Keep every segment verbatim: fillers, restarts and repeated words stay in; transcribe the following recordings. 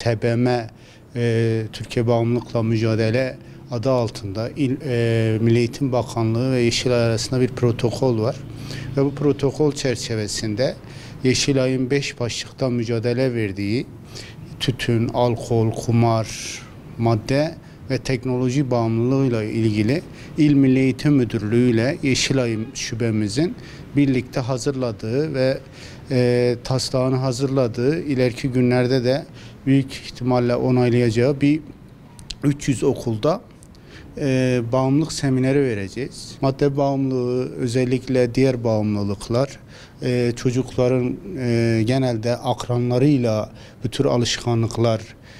T B M e, Türkiye Bağımlılıkla Mücadele adı altında İl, e, Milli Eğitim Bakanlığı ve Yeşilay arasında bir protokol var. Ve bu protokol çerçevesinde Yeşilay'ın beş başlıktan mücadele verdiği tütün, alkol, kumar, madde ve teknoloji bağımlılığıyla ilgili İl Milli Eğitim Müdürlüğü ile Yeşilay şubemizin birlikte hazırladığı ve e, taslağını hazırladığı, ileriki günlerde de büyük ihtimalle onaylayacağı bir üç yüz okulda e, bağımlılık semineri vereceğiz. Madde bağımlılığı, özellikle diğer bağımlılıklar, e, çocukların e, genelde akranlarıyla bu tür alışkanlıklar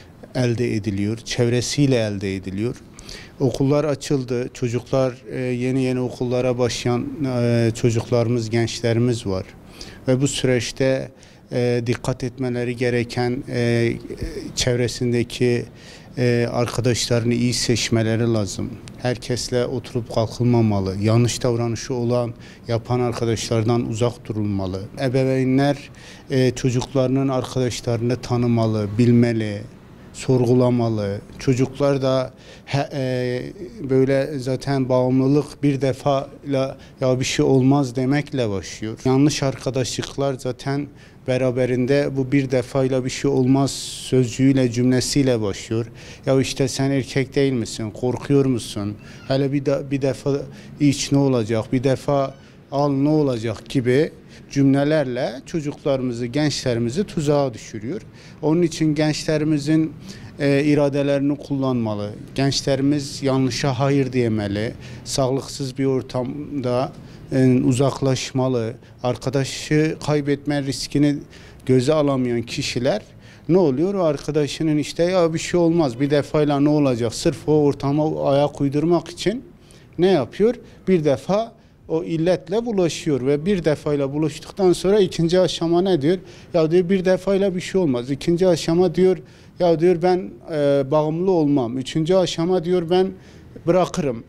elde ediliyor, çevresiyle elde ediliyor. Okullar açıldı, çocuklar e, yeni yeni okullara başlayan e, çocuklarımız, gençlerimiz var. Ve bu süreçte e, dikkat etmeleri gereken e, çevresindeki e, arkadaşlarını iyi seçmeleri lazım. Herkesle oturup kalkılmamalı. Yanlış davranışı olan, yapan arkadaşlardan uzak durulmalı. Ebeveynler e, çocuklarının arkadaşlarını tanımalı, bilmeli, sorgulamalı. Çocuklar da he, e, böyle zaten bağımlılık bir defayla ya bir şey olmaz demekle başlıyor. Yanlış arkadaşlıklar zaten beraberinde bu bir defayla bir şey olmaz sözcüğüyle, cümlesiyle başlıyor. Ya işte sen erkek değil misin? Korkuyor musun? Hele bir, de, bir defa iç ne olacak? Bir defa al ne olacak gibi cümlelerle çocuklarımızı, gençlerimizi tuzağa düşürüyor. Onun için gençlerimizin e, iradelerini kullanmalı. Gençlerimiz yanlışa hayır diyemeli. Sağlıksız bir ortamda e, uzaklaşmalı. Arkadaşı kaybetme riskini göze alamayan kişiler ne oluyor? O arkadaşının işte ya bir şey olmaz, bir defayla ne olacak? Sırf o ortama ayak uydurmak için ne yapıyor? Bir defa o illetle bulaşıyor ve bir defayla bulaştıktan sonra ikinci aşama ne diyor? Ya diyor bir defayla bir şey olmaz. İkinci aşama diyor ya diyor ben e, bağımlı olmam. Üçüncü aşama diyor ben bırakırım.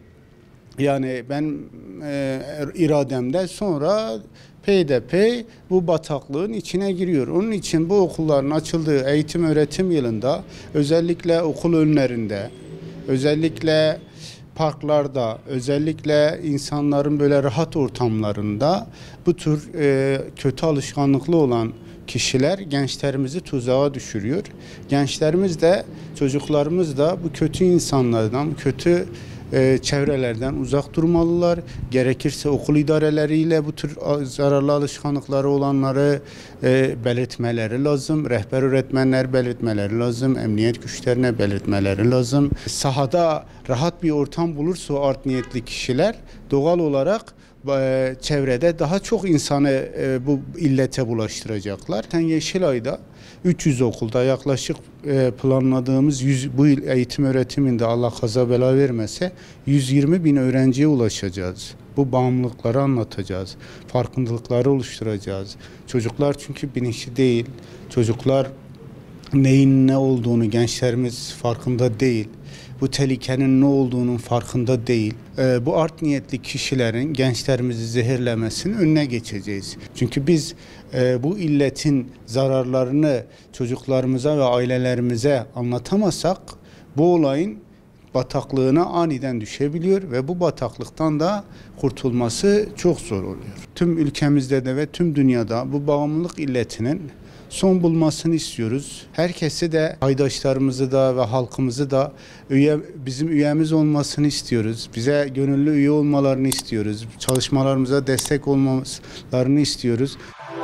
Yani ben e, irademde sonra peyderpey bu bataklığın içine giriyor. Onun için bu okulların açıldığı eğitim öğretim yılında özellikle okul önlerinde, özellikle parklarda, özellikle insanların böyle rahat ortamlarında bu tür e, kötü alışkanlıklı olan kişiler gençlerimizi tuzağa düşürüyor. Gençlerimiz de, çocuklarımız da bu kötü insanlardan, bu kötü e, çevrelerden uzak durmalılar. Gerekirse okul idareleriyle bu tür zararlı alışkanlıkları olanları e, belirtmeleri lazım. Rehber öğretmenler belirtmeleri lazım. Emniyet güçlerine belirtmeleri lazım. Sahada rahat bir ortam bulursa o art niyetli kişiler doğal olarak e, çevrede daha çok insanı e, bu illete bulaştıracaklar. Yani Yeşilay'da üç yüz okulda yaklaşık e, planladığımız yüz, bu yıl eğitim öğretiminde Allah kaza bela vermese yüz yirmi bin öğrenciye ulaşacağız. Bu bağımlılıkları anlatacağız. Farkındalıkları oluşturacağız. Çocuklar çünkü bilinçli değil. Çocuklar neyin ne olduğunu gençlerimiz farkında değil. Bu tehlikenin ne olduğunun farkında değil. Ee, bu art niyetli kişilerin gençlerimizi zehirlemesinin önüne geçeceğiz. Çünkü biz e, bu illetin zararlarını çocuklarımıza ve ailelerimize anlatamazsak bu olayın bataklığına aniden düşebiliyor ve bu bataklıktan da kurtulması çok zor oluyor. Tüm ülkemizde de ve tüm dünyada bu bağımlılık illetinin son bulmasını istiyoruz. Herkesi de, paydaşlarımızı da ve halkımızı da üye, bizim üyemiz olmasını istiyoruz. Bize gönüllü üye olmalarını istiyoruz. Çalışmalarımıza destek olmalarını istiyoruz.